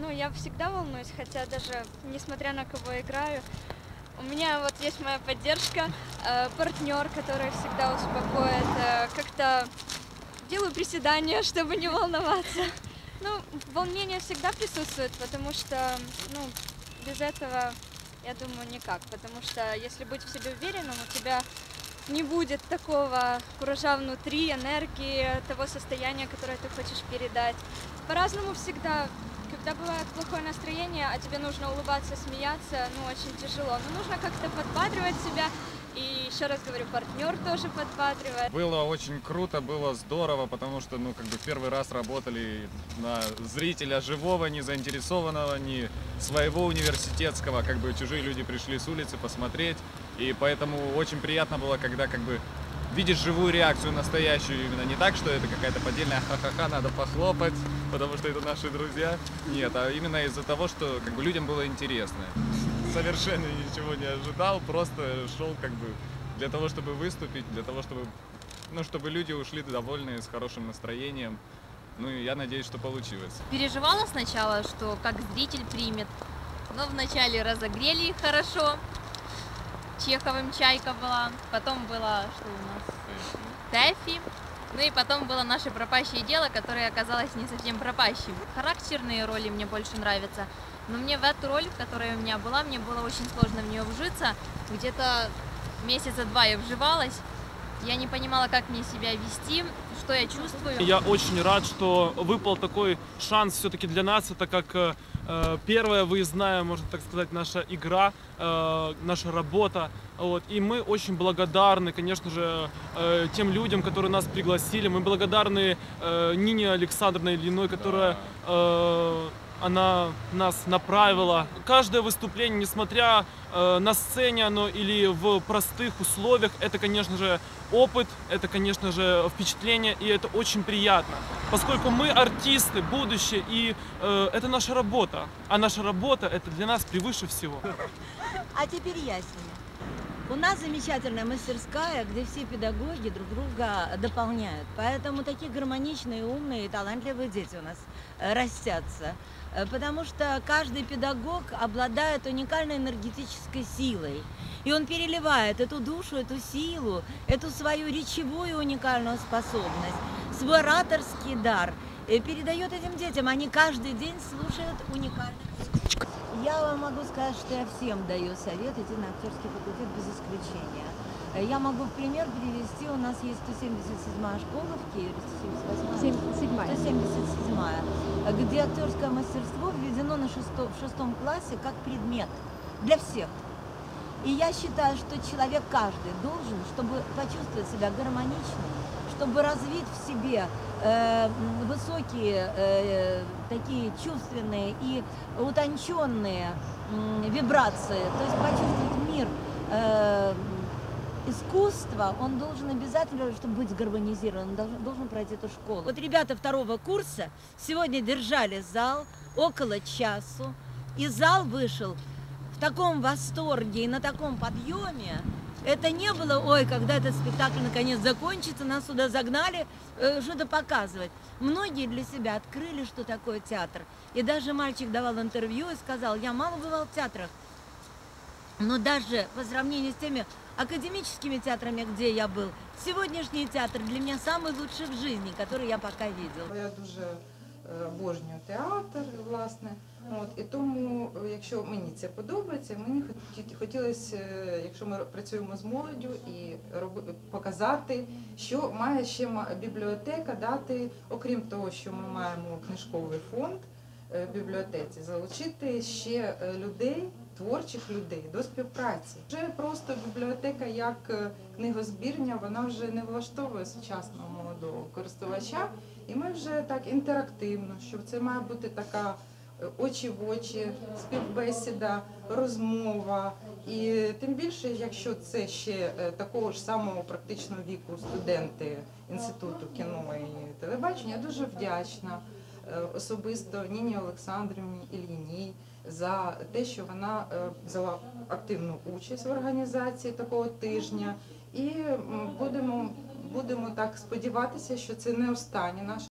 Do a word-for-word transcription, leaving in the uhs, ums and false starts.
ну, я всегда волнуюсь, хотя даже несмотря на кого играю, у меня вот есть моя поддержка, э, партнер, который всегда успокоит, э, как-то делаю приседания, чтобы не волноваться. Ну, волнение всегда присутствует, потому что, ну, без этого, я думаю, никак. Потому что если быть в себе уверенным, у тебя не будет такого куража внутри, энергии, того состояния, которое ты хочешь передать. По-разному всегда. Когда бывает плохое настроение, а тебе нужно улыбаться, смеяться, ну, очень тяжело. Но нужно как-то подбадривать себя. И еще раз говорю, партнер тоже подбадривает. Было очень круто, было здорово, потому что, ну, как бы первый раз работали на зрителя живого, не заинтересованного, не своего университетского, как бы чужие люди пришли с улицы посмотреть. И поэтому очень приятно было, когда как бы видишь живую реакцию настоящую, именно не так, что это какая-то поддельная ха-ха-ха, надо похлопать, потому что это наши друзья. Нет, а именно из-за того, что как бы людям было интересно. Совершенно ничего не ожидал, просто шел как бы для того, чтобы выступить, для того, чтобы, ну, чтобы люди ушли довольные, с хорошим настроением. Ну и я надеюсь, что получилось. Переживала сначала, что как зритель примет, но вначале разогрели их хорошо. Чеховым Чайка была, потом было, что у нас, Тэфи, ну и потом было наше пропащее дело, которое оказалось не совсем пропащим. Характерные роли мне больше нравятся, но мне в эту роль, которая у меня была, мне было очень сложно в нее вжиться. Где-то месяца два я вживалась, я не понимала, как мне себя вести, что я чувствую. Я очень рад, что выпал такой шанс все-таки для нас, это как э, первая выездная, можно так сказать, наша игра, э, наша работа. Вот. И мы очень благодарны, конечно же, э, тем людям, которые нас пригласили. Мы благодарны э, Нине Александровне Ильиной, которая э, она нас направила. Каждое выступление, несмотря э, на сцене оно или в простых условиях, это, конечно же, опыт, это, конечно же, впечатление, и это очень приятно. Поскольку мы артисты, будущее, и э, это наша работа. А наша работа, это для нас превыше всего. А теперь яснее. У нас замечательная мастерская, где все педагоги друг друга дополняют. Поэтому такие гармоничные, умные и талантливые дети у нас растятся. Потому что каждый педагог обладает уникальной энергетической силой. И он переливает эту душу, эту силу, эту свою речевую уникальную способность, свой ораторский дар. И передает этим детям. Они каждый день слушают уникальных. Я вам могу сказать, что я всем даю совет идти на актерский факультет без исключения. Я могу в пример привести, у нас есть сто семьдесят седьмая школа в Киеве, сто семьдесят седьмая, сто семьдесят седьмая, где актерское мастерство введено на шесто, в шестом классе как предмет для всех. И я считаю, что человек каждый должен, чтобы почувствовать себя гармоничным, чтобы развить в себе э, высокие, э, такие чувственные и утонченные э, вибрации, то есть почувствовать мир э, искусства, он должен обязательно, чтобы быть гармонизирован, должен, должен пройти эту школу. Вот ребята второго курса сегодня держали зал около часу, и зал вышел в таком восторге и на таком подъеме. Это не было, ой, когда этот спектакль наконец закончится, нас сюда загнали, э, что-то показывать. Многие для себя открыли, что такое театр. И даже мальчик давал интервью и сказал, я мало бывал в театрах, но даже по сравнению с теми академическими театрами, где я был, сегодняшний театр для меня самый лучший в жизни, который я пока видел. Я дуже обожнюю театр, власне. От, і тому, якщо мені це подобається, мені хотілося, якщо ми працюємо з молоддю, і показати, що має ще бібліотека дати, окрім того, що ми маємо книжковий фонд в бібліотеці, залучити ще людей, творчих людей до співпраці. Вже просто бібліотека як книгозбірня, вона вже не влаштовує сучасного молодого користувача, і ми вже так інтерактивно, що це має бути така очі в очі, співбесіда, розмова. І тим більше, якщо це ще такого ж самого практичного віку студенти Інституту кіно і телебачення, я дуже вдячна особисто Ніні Олександрівні Ільїній за те, що вона взяла активну участь в організації такого тижня. І будемо, будемо так сподіватися, що це не останнє наше